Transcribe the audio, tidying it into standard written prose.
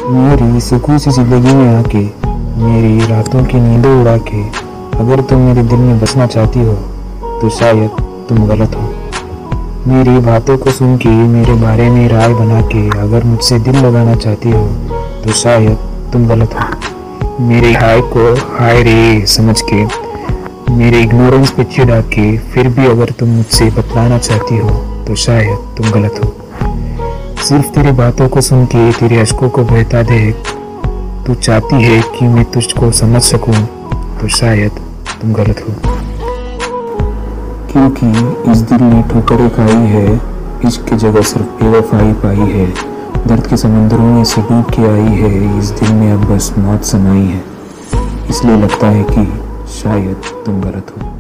मेरी सुकून सी जिंदगी में आके, मेरी रातों की नींदें उड़ा के अगर तुम मेरे दिल में बसना चाहती हो तो शायद तुम गलत हो। मेरी बातों को सुन के, मेरे बारे में राय बना के अगर मुझसे दिल लगाना चाहती हो तो शायद तुम गलत हो। मेरे हाय को हाय रे समझ के, मेरे इग्नोरेंस पे चिढ़ा के फिर भी अगर तुम मुझसे बतलाना चाहती हो तो शायद तुम गलत हो। सिर्फ तेरी बातों को सुन के, तेरे अश्कों को बहता देख तू चाहती है कि मैं तुझको समझ सकूं तो शायद तुम गलत हो। क्योंकि इस दिल ने ठोकरें खाई है, इश्क की जगह सिर्फ बेवफाई पाई है। दर्द के समंदरों में से डूब के आई है, इस दिल में अब बस मौत समाई है। इसलिए लगता है कि शायद तुम गलत हो।